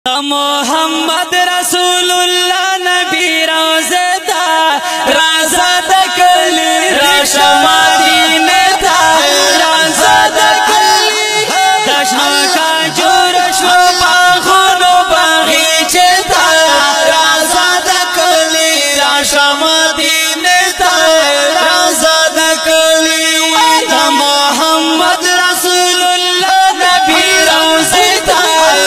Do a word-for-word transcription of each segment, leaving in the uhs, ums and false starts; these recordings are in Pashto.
محمد رسول اللہ نبی روزے دا رازا دکلی راشا مدینے دا رازا دکلی دشنا کا جورش و باغونو باغیچے دا رازا دکلی راشا مدینے دا رازا دکلی محمد رسول اللہ نبی روزے دا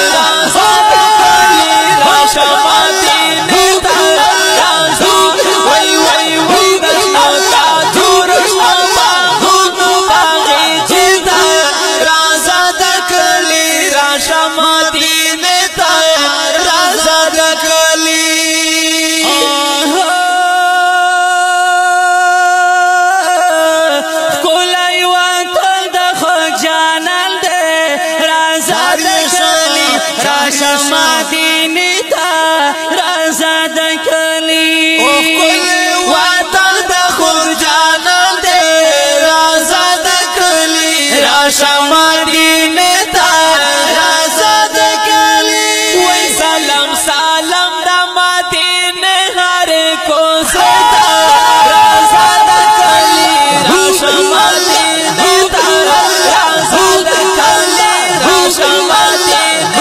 مدینی تا رازا دکلی وطن دا خور جانم دے رازا دکلی راشا مدینی تا رازا دکلی وی سلام سلام دا مدینی ہر کو ستا رازا دکلی راشا مدینی تا رازا دکلی راشا مدینی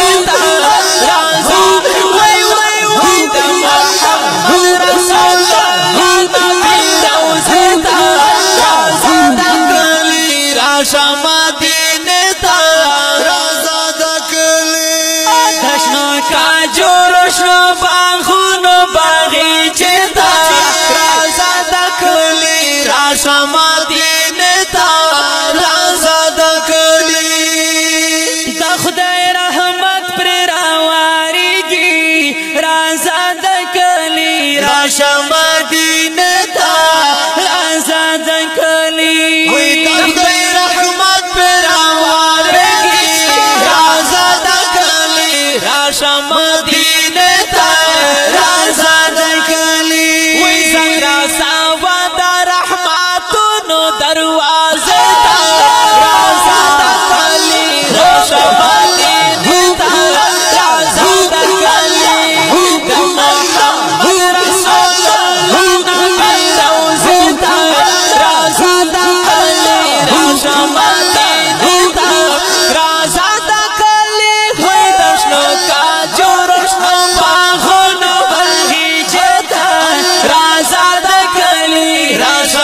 مدینے تا رازا دکلی دا خدای رحمت پر راواری گی رازا دکلی راشا مدینے تا رازا دکلی دا خدای رحمت پر راواری گی رازا دکلی راشا مدینے تا رازا دکلی وی زنگرا ساوا دروازے تا رازا دکلی راشا مدینے تا رازا دکلی محمد رسول اللہ نبی روزے تا رازا دکلی راشا مدینے تا رازا دکلی ہوئی دشنو کا جورشنو باغونو باغیچے تا رازا دکلی راشا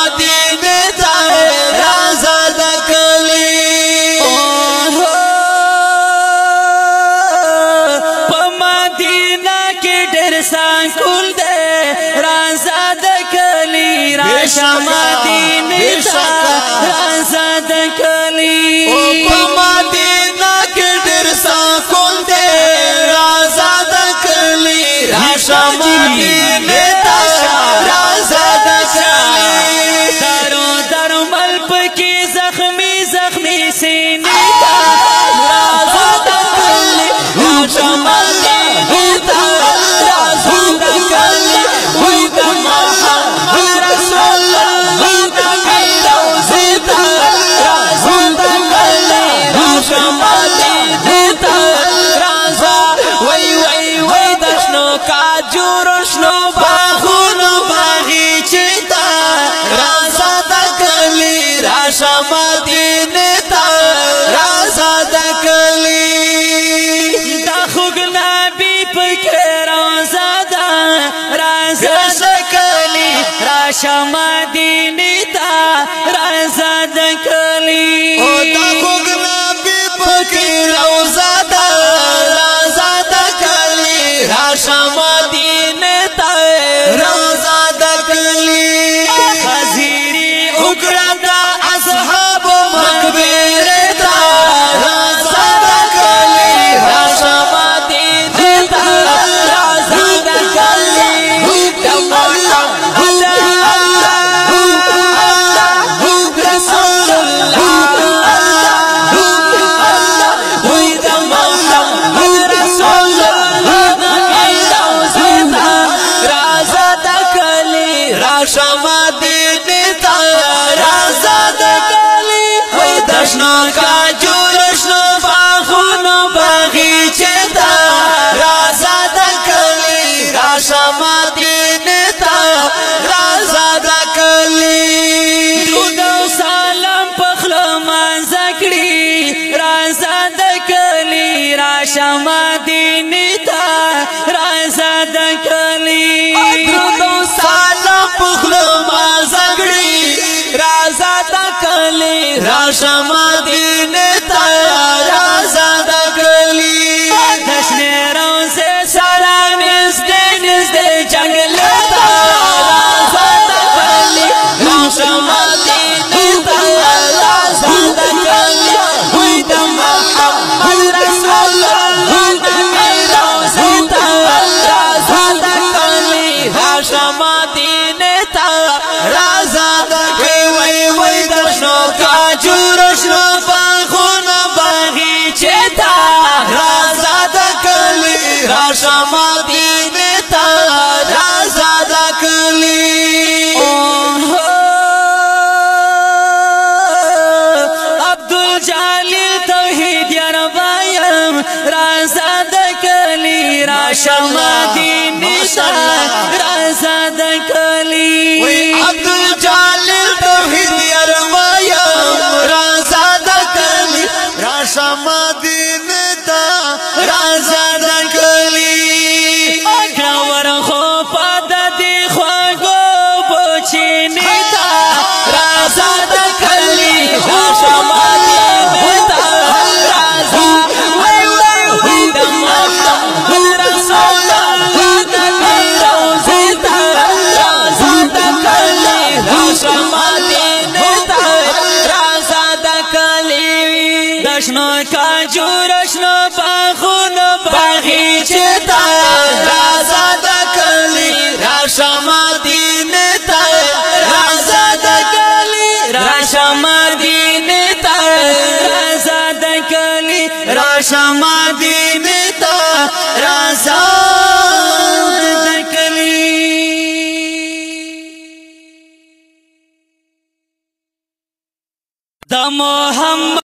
کل دے رازا دکلی راشا مدینے تا رازا دکلی مدینہ کے ڈرسا کل دے رازا دکلی راشا مدینے تا رازا دکلی درو درو ملپ کی زخمی زخمی سینے تا رازا دکلی راشا مدینے تا جورشنو باغونو باغیچے تا رازا دکلی راشا مدینے تا رازا دکلی دا خوگ نبی پکے روزا دا رازا دکلی راشا مدینے تا رازا دکلی دا خوگ نبی پکے روزا دا رازا دکلی راشا مدینے تا رازا دکلی حضیری اکرم اصحاب مقبر تا رازا دکلی راشا مدینے تا رازا دکلی محمد راشه مدینه ته راځه د کلی درود او سلام پخلو ما زګړي راځه د کلی راشه مدینه ته راځه د کلی دشنه روزه سره نږدې نږدې جنگل ته راځه د کلی راشه مدینه ته راځه د کلی وای د محمد رسول الله د روزه ته راځه د کلی راشه مدینه ته راځه د کلی وای وای د شنو کاجورو شنو باغونو باغچې ته راځه د کلی راشه مدینه ته راځه د کلی عبدالجلیل توحید یار بایم راځه د کلی راشه مدینه ته راځه د کلی عبدالجلیل توحید یار بایم راځه د کلی راشه مدینه ته راځه د کلی اکور خو پد دی خواږو بچینه ته راځه د کلی راشه مدینه ته راځه وای وای وای د محمد رسول الله د روزه ته راځه د کلی راشه مدینه ته راځه د کلی دشنو کاجور شنو باغونو باغچې ته راځه د کلی راشه مدینه ته راځه د کلی راشه مدینه ته راځه د کلی راشه مدینه ته راځه د کلی د محمد